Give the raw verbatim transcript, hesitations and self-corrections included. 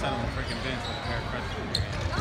sat on the freaking bench with a pair of crutches.